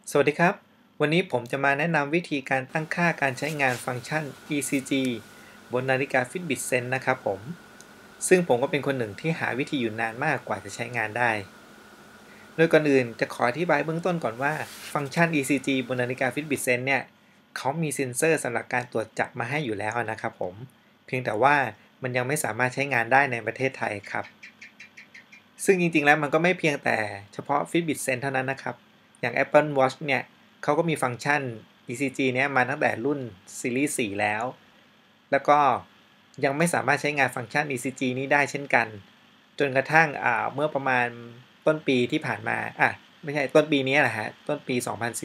สวัสดีครับวันนี้ผมจะมาแนะนำวิธีการตั้งค่าการใช้งานฟังก์ชัน ECG บนนาฬิกา Fitbit Sense นะครับผมซึ่งผมก็เป็นคนหนึ่งที่หาวิธีอยู่นานมากกว่าจะใช้งานได้โดยก่อนอื่นจะขออธิบายเบื้องต้นก่อนว่าฟังก์ชัน ECG บนนาฬิกา Fitbit Sense เนี่ยเขามีเซ็นเซอร์สำหรับการตรวจจับมาให้อยู่แล้วนะครับผมเพียงแต่ว่ามันยังไม่สามารถใช้งานได้ในประเทศไทยครับซึ่งจริงๆแล้วมันก็ไม่เพียงแต่เฉพาะ Fitbit Sense เท่านั้นนะครับอย่าง Apple Watch เนี่ยเขาก็มีฟังก์ชัน ECG เนี้ยมาตั้งแต่รุ่นซีรีส์4แล้วก็ยังไม่สามารถใช้งานฟังก์ชัน ECG นี้ได้เช่นกันจนกระทั่งเมื่อประมาณต้นปีที่ผ่านมาไม่ใช่ต้นปีนี้แหละฮะต้นปี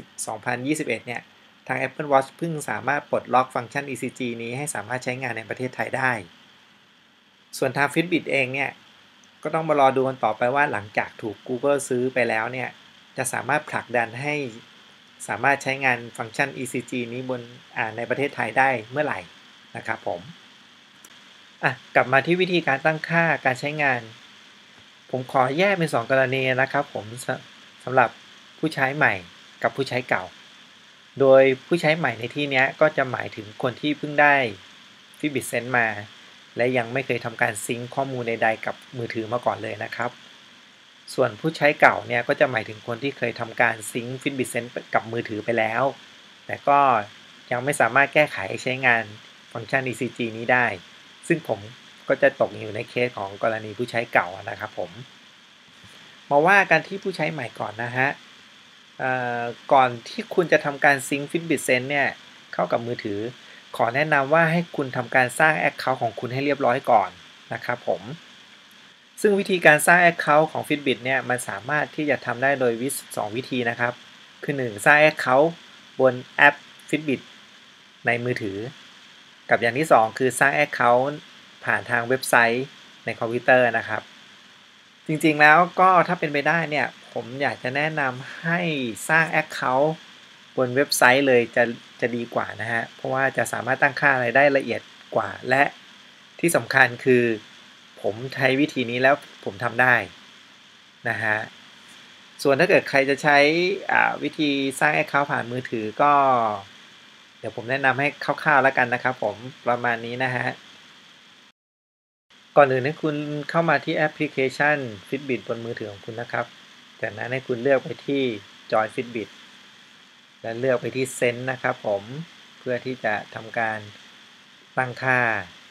2021เนี่ยทาง Apple Watch เพิ่งสามารถปลดล็อกฟังก์ชัน ECG นี้ให้สามารถใช้งานในประเทศไทยได้ส่วนทาง Fitbit เองเนี่ยก็ต้องมารอดูกันต่อไปว่าหลังจากถูก Google ซื้อไปแล้วเนี่ยจะสามารถผลักดันให้สามารถใช้งานฟังก์ชัน ECG นี้บนในประเทศไทยได้เมื่อไหร่นะครับผมกลับมาที่วิธีการตั้งค่าการใช้งานผมขอแยกเป็น2กรณีนะครับผมสำหรับผู้ใช้ใหม่กับผู้ใช้เก่าโดยผู้ใช้ใหม่ในที่นี้ก็จะหมายถึงคนที่เพิ่งได้ Fitbit Sense มาและยังไม่เคยทำการซิงค์ข้อมูลใดๆกับมือถือมาก่อนเลยนะครับส่วนผู้ใช้เก่าเนี่ยก็จะหมายถึงคนที่เคยทำการซิงค์ Fitbit Sense กับมือถือไปแล้วแต่ก็ยังไม่สามารถแก้ไขใช้งานฟังก์ชัน ECG นี้ได้ซึ่งผมก็จะตกอยู่ในเคสของกรณีผู้ใช้เก่านะครับผมมาว่ากันที่ผู้ใช้ใหม่ก่อนนะฮะก่อนที่คุณจะทำการซิงค์ Fitbit Sense เนี่ยเข้ากับมือถือขอแนะนำว่าให้คุณทำการสร้าง Account ของคุณให้เรียบร้อยก่อนนะครับผมซึ่งวิธีการสร้าง Account ของ Fitbit เนี่ยมันสามารถที่จะทำได้โดย2วิธีนะครับคือ1สร้าง Account บนแอป Fitbit ในมือถือกับอย่างที่2คือสร้าง Account ผ่านทางเว็บไซต์ในคอมพิวเตอร์นะครับจริงๆแล้วก็ถ้าเป็นไปได้เนี่ยผมอยากจะแนะนำให้สร้าง Account บนเว็บไซต์เลยจะดีกว่านะฮะเพราะว่าจะสามารถตั้งค่าอะไรได้ละเอียดกว่าและที่สำคัญคือผมใช้วิธีนี้แล้วผมทำได้นะฮะส่วนถ้าเกิดใครจะใช้วิธีสร้าง Account ผ่านมือถือก็เดี๋ยวผมแนะนำให้คร่าวๆแล้วกันนะครับผมประมาณนี้นะฮะ ก่อนอื่นให้คุณเข้ามาที่แอปพลิเคชัน Fitbit บนมือถือของคุณนะครับจากนั้นให้คุณเลือกไปที่ Join Fitbit และเลือกไปที่ Sense นะครับผมเพื่อที่จะทำการตั้งค่า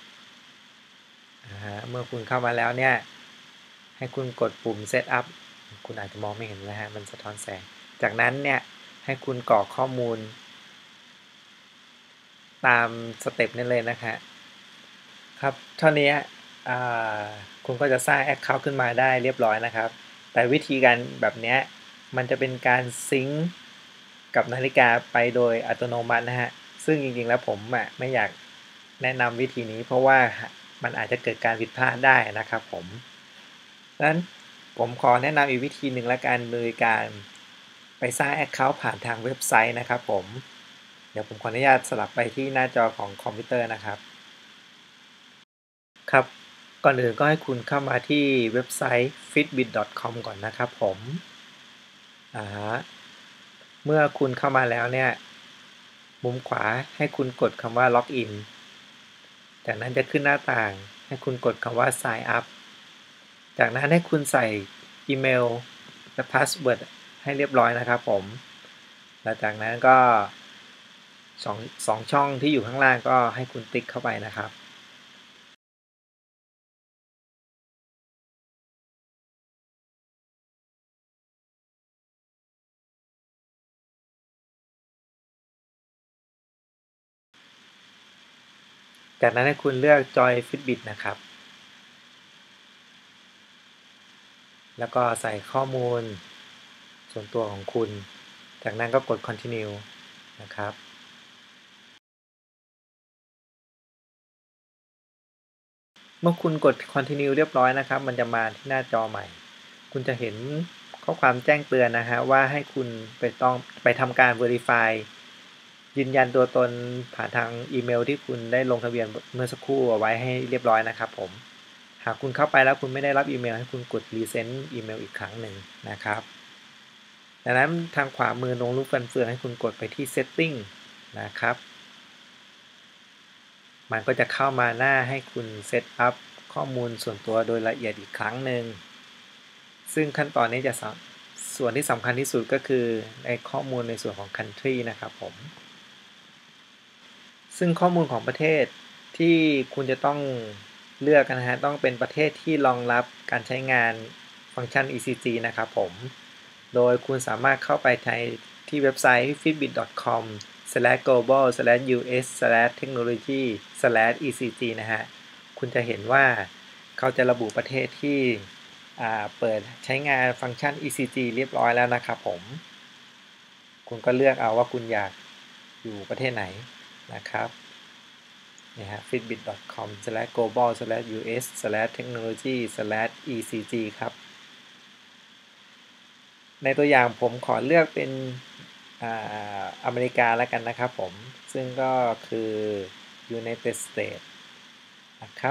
เมื่อคุณเข้ามาแล้วเนี่ยให้คุณกดปุ่ม Setup คุณอาจจะมองไม่เห็นนะฮะมันสะท้อนแสงจากนั้นเนี่ยให้คุณกรอกข้อมูลตามสเต็ปนี้เลยนะครับครับเท่านี้คุณก็จะสร้าง Account ขึ้นมาได้เรียบร้อยนะครับแต่วิธีการแบบนี้มันจะเป็นการซิงค์กับนาฬิกาไปโดยอัตโนมัตินะฮะซึ่งจริงๆแล้วผมไม่อยากแนะนำวิธีนี้เพราะว่ามันอาจจะเกิดการผิดพลาดได้นะครับผมดังนั้นผมขอแนะนำอีกวิธีหนึ่งละกันโดยการไปสร้าง Account ผ่านทางเว็บไซต์นะครับผมเดี๋ยวผมขออนุญาตสลับไปที่หน้าจอของคอมพิวเตอร์นะครับ ครับก่อนอื่นก็ให้คุณเข้ามาที่เว็บไซต์ fitbit.com ก่อนนะครับผมอ่าฮะเมื่อคุณเข้ามาแล้วเนี่ยมุมขวาให้คุณกดคำว่า Login จากนั้นจะขึ้นหน้าต่างให้คุณกดคำว่า Sign up จากนั้นให้คุณใส่อีเมลและพาสเวิร์ดให้เรียบร้อยนะครับผมแล้วจากนั้นก็สองช่องที่อยู่ข้างล่างก็ให้คุณติ๊กเข้าไปนะครับ จากนั้นให้คุณเลือก Join Fitbit นะครับแล้วก็ใส่ข้อมูลส่วนตัวของคุณจากนั้นก็กด Continue นะครับเมื่อคุณกด Continue เรียบร้อยนะครับมันจะมาที่หน้าจอใหม่คุณจะเห็นข้อความแจ้งเตือนนะฮะว่าให้คุณไปทำการ Verify ยืนยันตัวตนผ่านทางอีเมลที่คุณได้ลงทะเบียนเมื่อสักครู่เอาไว้ให้เรียบร้อยนะครับผมหากคุณเข้าไปแล้วคุณไม่ได้รับอีเมลให้คุณกด Resend อีเมลอีกครั้งหนึ่งนะครับดังนั้นทางขวามือตรงรูปฟันเฟืองให้คุณกดไปที่ setting นะครับมันก็จะเข้ามาหน้าให้คุณเซตอัพข้อมูลส่วนตัวโดยละเอียดอีกครั้งหนึ่งซึ่งขั้นตอนนี้จะส่วนที่สำคัญที่สุดก็คือในข้อมูลในส่วนของ country นะครับผมซึ่งข้อมูลของประเทศที่คุณจะต้องเลือกนะฮะต้องเป็นประเทศที่รองรับการใช้งานฟังก์ชัน ECG นะครับผมโดยคุณสามารถเข้าไปที่เว็บไซต์ fitbit.com/global/us/technology/ecg นะฮะคุณจะเห็นว่าเขาจะระบุประเทศที่เปิดใช้งานฟังก์ชัน ECG เรียบร้อยแล้วนะครับผมคุณก็เลือกเอาว่าคุณอยากอยู่ประเทศไหนนะครับนี่ฮะ fitbit.com/global/us/technology/ecg ครับในตัวอย่างผมขอเลือกเป็นอเมริกาแล้วกันนะครับผมซึ่งก็คือ United States นะครับ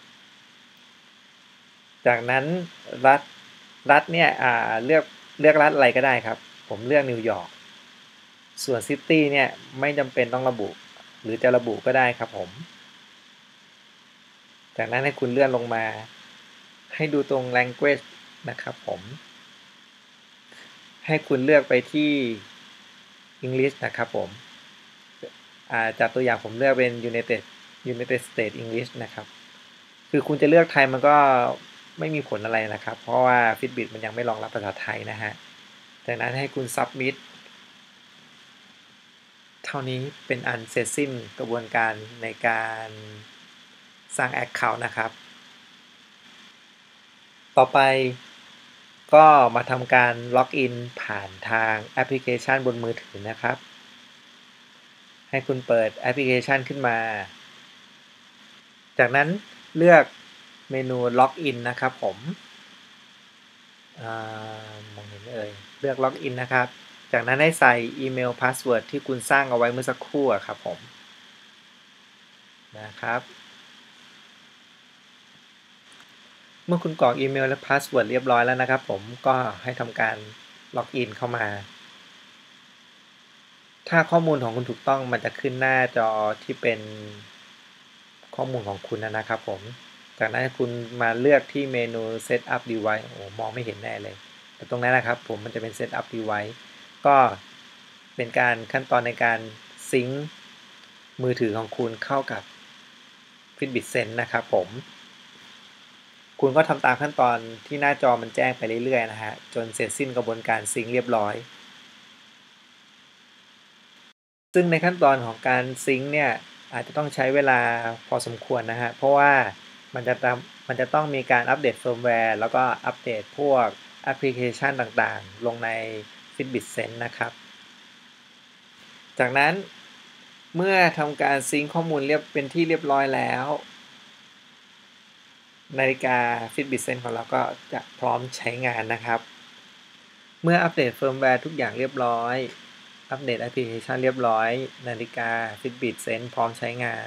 จากนั้นรัฐเนี่ยเลือกรัฐอะไรก็ได้ครับผมเลือกนิวยอร์กส่วนซิตี้เนี่ยไม่จำเป็นต้องระบุหรือจะระบุก็ได้ครับผมจากนั้นให้คุณเลื่อนลงมาให้ดูตรง language นะครับผมให้คุณเลือกไปที่ English นะครับผมจากตัวอย่างผมเลือกเป็น United States English นะครับคือคุณจะเลือกไทยมันก็ไม่มีผลอะไรนะครับเพราะว่า Fitbit มันยังไม่รองรับภาษาไทยนะฮะจากนั้นให้คุณ Submit เท่านี้เป็นอันเสร็จสิ้นกระบวนการในการสร้าง Account นะครับต่อไปก็มาทำการล็อกอินผ่านทางแอปพลิเคชันบนมือถือนะครับให้คุณเปิดแอปพลิเคชันขึ้นมาจากนั้นเลือกเมนูล็อกอินนะครับผมมองเห็นไหมเอ่ยเลือกล็อกอินนะครับจากนั้นให้ใส่อีเมลพาสเวิร์ดที่คุณสร้างเอาไว้เมื่อสักครู่ครับผมนะครับเมื่อคุณกรอกอีเมลและพาสเวิร์ดเรียบร้อยแล้วนะครับผมก็ให้ทำการล็อกอินเข้ามาถ้าข้อมูลของคุณถูกต้องมันจะขึ้นหน้าจอที่เป็นข้อมูลของคุณนะครับผมจากนั้นคุณมาเลือกที่เมนู Set up device โอ้มองไม่เห็นแน่เลยแต่ตรงนั้นนะครับผมมันจะเป็น Set up device ก็เป็นการขั้นตอนในการซิงค์มือถือของคุณเข้ากับ Fitbit Sense นะครับผมคุณก็ทำตามขั้นตอนที่หน้าจอมันแจ้งไปเรื่อยๆนะฮะจนเสร็จสิ้นกระบวนการซิงค์เรียบร้อยซึ่งในขั้นตอนของการซิงค์เนี่ยอาจจะต้องใช้เวลาพอสมควรนะฮะเพราะว่ามันจะต้องมีการอัปเดตเฟิร์มแวร์แล้วก็อัปเดตพวกแอปพลิเคชันต่างๆลงใน Fitbit Sense นะครับจากนั้นเมื่อทำการซิงค์ข้อมูลเป็นที่เรียบร้อยแล้วนาฬิกา Fitbit Sense ของเราก็จะพร้อมใช้งานนะครับเมื่ออัปเดตเฟิร์มแวร์ทุกอย่างเรียบร้อยอัปเดตแอปพลิเคชันเรียบร้อยนาฬิกา Fitbit Sense พร้อมใช้งาน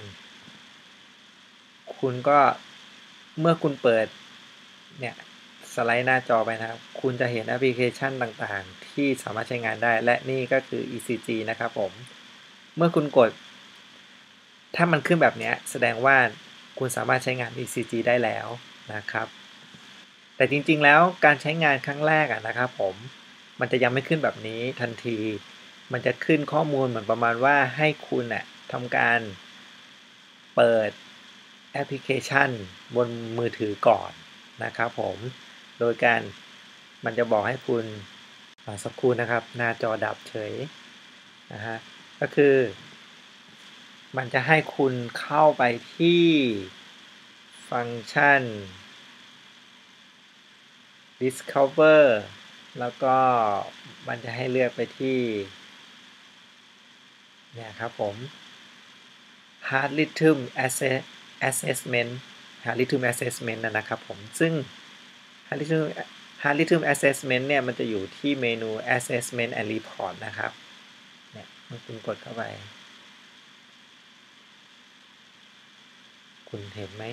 คุณก็เมื่อคุณเปิดเนี่ยสไลด์หน้าจอไปนะครับคุณจะเห็นแอปพลิเคชันต่างๆที่สามารถใช้งานได้และนี่ก็คือ ECG นะครับผมเมื่อคุณกดถ้ามันขึ้นแบบนี้แสดงว่าคุณสามารถใช้งาน ECG ได้แล้วนะครับแต่จริงๆแล้วการใช้งานครั้งแรกนะครับผมมันจะยังไม่ขึ้นแบบนี้ทันทีมันจะขึ้นข้อมูลเหมือนประมาณว่าให้คุณทำการเปิดแอปพลิเคชันบนมือถือก่อนนะครับผมโดยการมันจะบอกให้คุณสักครู่นะครับหน้าจอดับเฉยนะฮะก็คือมันจะให้คุณเข้าไปที่ฟังก์ชัน Discover แล้วก็มันจะให้เลือกไปที่เนี่ยครับผม Heart Rhythm Assessment Heart Rhythm Assessment นะครับผมซึ่ง Heart Rhythm Assessment เนี่ยมันจะอยู่ที่เมนู Assessment and Report นะครับเนี่ยเมื่อคุณกดเข้าไปคุณเห็นไหม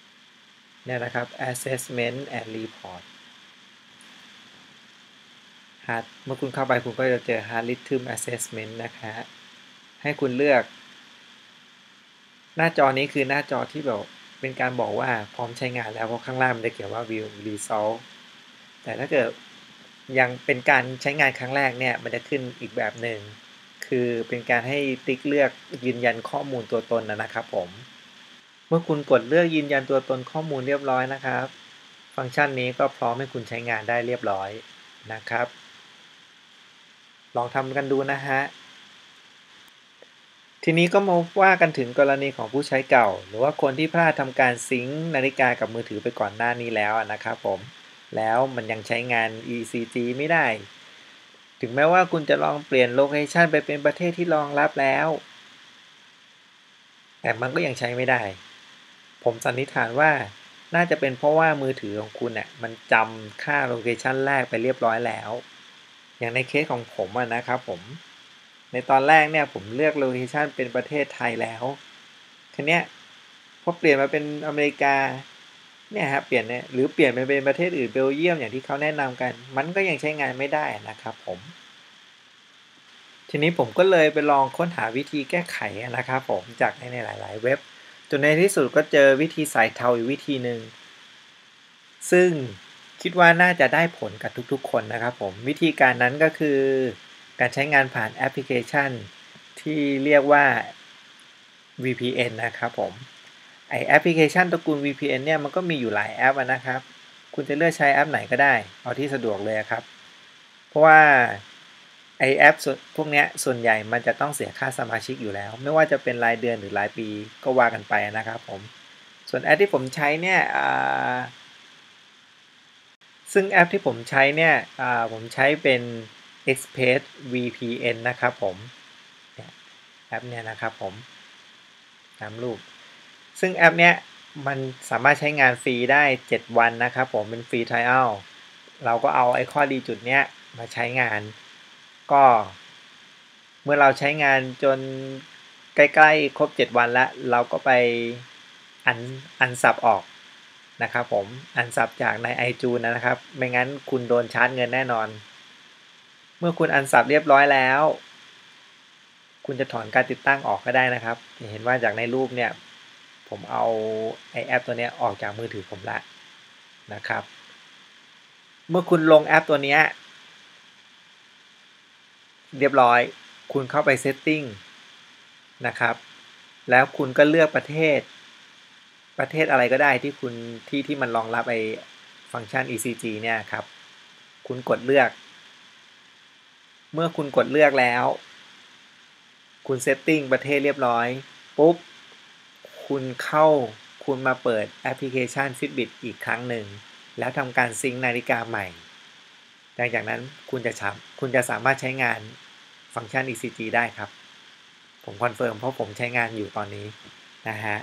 เนี่ยนะครับ Assessment and Report เมื่อคุณเข้าไปคุณก็จะเจอ Heart Rhythm Assessment นะคะให้คุณเลือกหน้าจอนี้คือหน้าจอที่แบบเป็นการบอกว่าพร้อมใช้งานแล้วเพราะข้างล่างมันจะเขียนว่า Will Result แต่ถ้าเกิดยังเป็นการใช้งานครั้งแรกเนี่ยมันจะขึ้นอีกแบบหนึ่งคือเป็นการให้ติ๊กเลือกยืนยันข้อมูลตัวตนนะครับผมเมื่อคุณกดเลือกยืนยันตัวตนข้อมูลเรียบร้อยนะครับฟังก์ชันนี้ก็พร้อมให้คุณใช้งานได้เรียบร้อยนะครับลองทำกันดูนะฮะทีนี้ก็มาว่ากันถึงกรณีของผู้ใช้เก่าหรือว่าคนที่พลาดทำการซิงค์นาฬิกากับมือถือไปก่อนหน้านี้แล้วนะครับผมแล้วมันยังใช้งาน ECG ไม่ได้ถึงแม้ว่าคุณจะลองเปลี่ยนโลเคชันไปเป็นประเทศที่รองรับแล้วแต่มันก็ยังใช้ไม่ได้ผมสันนิษฐานว่าน่าจะเป็นเพราะว่ามือถือของคุณเนี่ยมันจำค่าโลเคชันแรกไปเรียบร้อยแล้วอย่างในเคสของผมนะครับผมในตอนแรกเนี่ยผมเลือกโลเคชันเป็นประเทศไทยแล้วทีเนี้ยพอเปลี่ยนมาเป็นอเมริกาเนี่ยฮะเปลี่ยนเนี่ยหรือเปลี่ยนไปเป็นประเทศอื่นเบลเยียมอย่างที่เขาแนะนำกันมันก็ยังใช้งานไม่ได้นะครับผมทีนี้ผมก็เลยไปลองค้นหาวิธีแก้ไขนะครับผมจากในหลายๆเว็บจนในที่สุดก็เจอวิธีสายเทาอีกวิธีหนึ่งซึ่งคิดว่าน่าจะได้ผลกับทุกๆคนนะครับผมวิธีการนั้นก็คือการใช้งานผ่านแอปพลิเคชันที่เรียกว่า VPN นะครับผมแอปพลิเคชันตระกูล VPN เนี่ยมันก็มีอยู่หลายแอปนะครับคุณจะเลือกใช้แอปไหนก็ได้เอาที่สะดวกเลยครับเพราะว่าแอปพวกนี้ส่วนใหญ่มันจะต้องเสียค่าสมาชิกอยู่แล้วไม่ว่าจะเป็นรายเดือนหรือรายปีก็ว่ากันไปนะครับผมส่วนแอปที่ผมใช้เนี่ยซึ่งแอปที่ผมใช้เนี่ยผมใช้เป็น Express VPN นะครับผมแอปเนี่ยนะครับผมตามรูปซึ่งแอปเนี้ยมันสามารถใช้งานฟรีได้7วันนะครับผมเป็นฟรี trial เราก็เอาข้อดีจุดเนี้ยมาใช้งานก็เมื่อเราใช้งานจนใกล้ๆครบ7วันแล้วเราก็ไปอันสับออกนะครับผมอันสับจากใน iTunes นะครับไม่งั้นคุณโดนชาร์จเงินแน่นอนเมื่อคุณอันสับเรียบร้อยแล้วคุณจะถอนการติดตั้งออกก็ได้นะครับเห็นว่าจากในรูปเนี่ยผมเอาแอปตัวนี้ออกจากมือถือผมละนะครับเมื่อคุณลงแอปตัวนี้เรียบร้อยคุณเข้าไป Setting นะครับแล้วคุณก็เลือกประเทศอะไรก็ได้ที่คุณที่มันรองรับฟังก์ชัน ECG เนี่ยครับคุณกดเลือกเมื่อคุณกดเลือกแล้วคุณเซตติ้งประเทศเรียบร้อยปุ๊บคุณมาเปิดแอปพลิเคชัน Fitbit อีกครั้งหนึ่งแล้วทำการซิงค์นาฬิกาใหม่หลังจากนั้นคุณจะสามารถใช้งานฟังก์ชัน ECG ได้ครับผมคอนเฟิร์มเพราะผมใช้งานอยู่ตอนนี้นะฮะ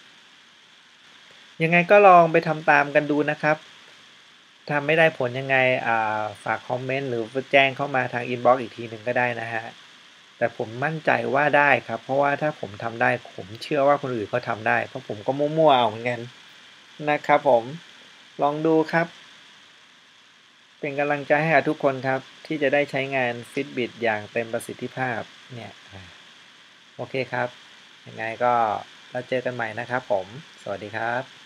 ยังไงก็ลองไปทำตามกันดูนะครับทำไม่ได้ผลยังไงฝากคอมเมนต์หรือแจ้งเข้ามาทางอินบ็อกซ์อีกทีหนึ่งก็ได้นะฮะแต่ผมมั่นใจว่าได้ครับเพราะว่าถ้าผมทำได้ผมเชื่อว่าคนอื่นก็ทำได้เพราะผมก็มั่วๆเอาเหมือนกันนะครับผมลองดูครับเป็นกำลังใจให้กับทุกคนครับที่จะได้ใช้งาน Fitbit อย่างเต็มประสิทธิภาพเนี่ยโอเคครับยังไงก็แล้วเจอกันใหม่นะครับผมสวัสดีครับ